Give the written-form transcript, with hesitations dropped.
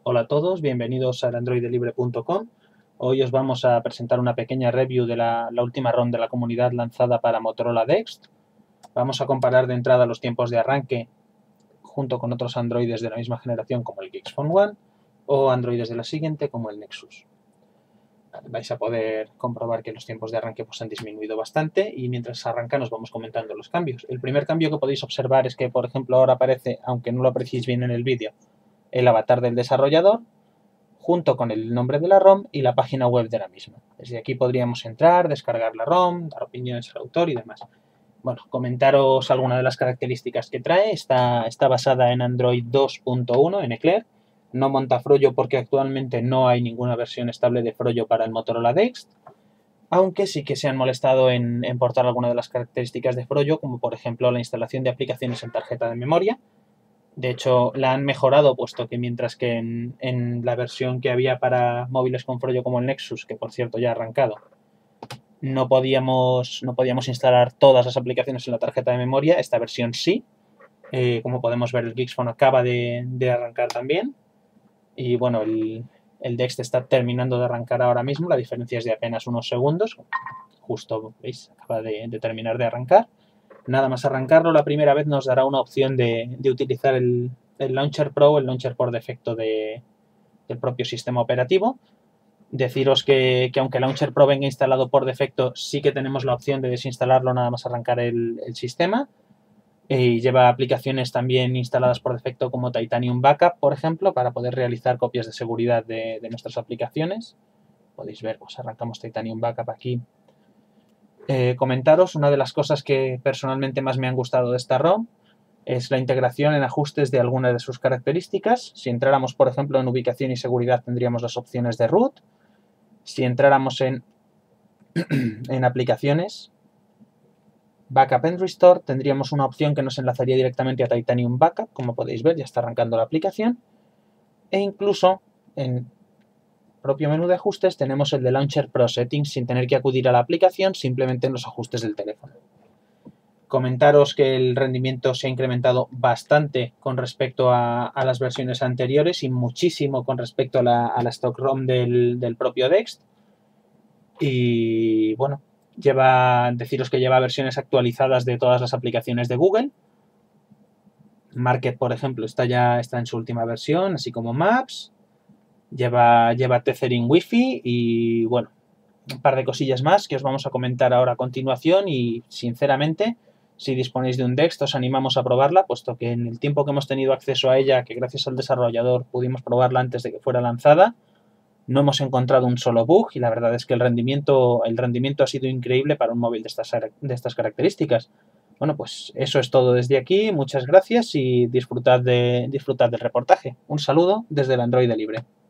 Hola a todos, bienvenidos al androidelibre.com. Hoy os vamos a presentar una pequeña review de la última ROM de la comunidad lanzada para Motorola Dext. Vamos a comparar de entrada los tiempos de arranque junto con otros androides de la misma generación como el Geeks Phone One o androides de la siguiente como el Nexus. Vais a poder comprobar que los tiempos de arranque han disminuido bastante y mientras arranca nos vamos comentando los cambios. El primer cambio que podéis observar es que, por ejemplo, ahora aparece, aunque no lo apreciéis bien en el vídeo, el avatar del desarrollador junto con el nombre de la ROM y la página web de la misma. Desde aquí podríamos entrar, descargar la ROM, dar opiniones al autor y demás. Bueno, comentaros algunas de las características que trae. Está basada en Android 2.1, en Eclair. No monta Froyo porque actualmente no hay ninguna versión estable de Froyo para el Motorola Dext, aunque sí que se han molestado en portar algunas de las características de Froyo, como por ejemplo la instalación de aplicaciones en tarjeta de memoria. De hecho, la han mejorado, puesto que mientras que en la versión que había para móviles con Froyo como el Nexus, que por cierto ya ha arrancado, no podíamos instalar todas las aplicaciones en la tarjeta de memoria, esta versión sí. Como podemos ver, el Geeks Phone acaba de arrancar también. Y bueno, el Dext está terminando de arrancar ahora mismo, la diferencia es de apenas unos segundos. Justo, ¿veis? Acaba de terminar de arrancar. Nada más arrancarlo, la primera vez nos dará una opción de utilizar el Launcher Pro, el launcher por defecto del propio sistema operativo. Deciros que aunque el Launcher Pro venga instalado por defecto, sí que tenemos la opción de desinstalarlo nada más arrancar el sistema. Y lleva aplicaciones también instaladas por defecto como Titanium Backup, por ejemplo, para poder realizar copias de seguridad de nuestras aplicaciones. Podéis ver, pues arrancamos Titanium Backup aquí. Comentaros una de las cosas que personalmente más me han gustado de esta ROM es la integración en ajustes de algunas de sus características. Si entráramos, por ejemplo, en ubicación y seguridad, tendríamos las opciones de root. Si entráramos en aplicaciones, Backup and Restore, tendríamos una opción que nos enlazaría directamente a Titanium Backup. Como podéis ver, ya está arrancando la aplicación. E incluso en propio menú de ajustes tenemos el de Launcher Pro Settings sin tener que acudir a la aplicación, simplemente en los ajustes del teléfono. Comentaros que el rendimiento se ha incrementado bastante con respecto a las versiones anteriores y muchísimo con respecto a la stock ROM del propio Dext. Y bueno, deciros que lleva versiones actualizadas de todas las aplicaciones de Google. Market, por ejemplo, está en su última versión, así como Maps. Lleva tethering Wi-Fi y bueno, un par de cosillas más que os vamos a comentar ahora a continuación y sinceramente, si disponéis de un Dext, os animamos a probarla, puesto que en el tiempo que hemos tenido acceso a ella, que gracias al desarrollador pudimos probarla antes de que fuera lanzada, no hemos encontrado un solo bug y la verdad es que el rendimiento ha sido increíble para un móvil de estas características. Bueno, pues eso es todo desde aquí, muchas gracias y disfrutad del reportaje. Un saludo desde el Android Libre.